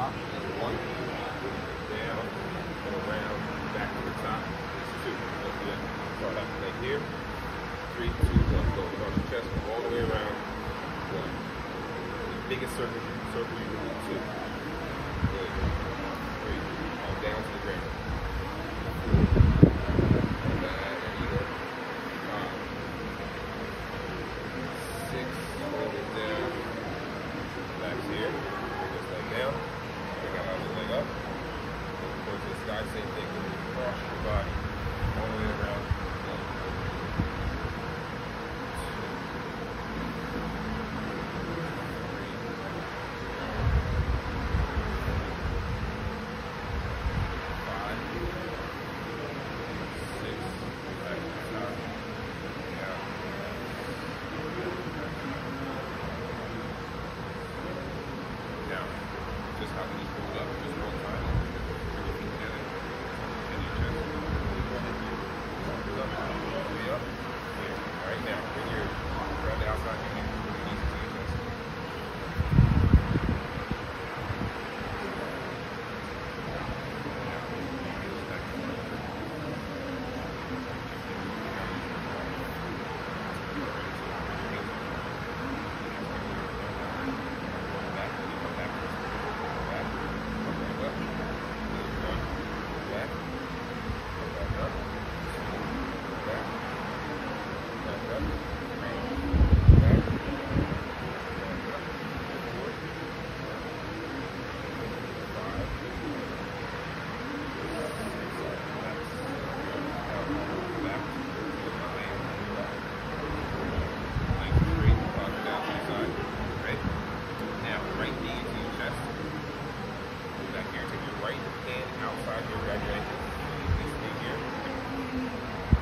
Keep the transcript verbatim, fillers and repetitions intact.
top is one, down, and around, back to the top is two. Let's do that. Start out like here. Three, two, one. Go across the chest, all the way around. One. The biggest circle, circle you can do. Two. Good. Three. All down to the ground. Same thing, across your body, all the way around. Five, six, back to the top, down. Down. Just how can you pull up just one time? Right now, bring your grab the outside your hand, bring your knees to your chest. Back, back, back, back, up, back, back up, back. Back up, back, forward, five, six, back, nice and straight, bottom down to the side, right? Now, right knee into your chest, move back here, take your right hand outside your grab your ankle, this knee here,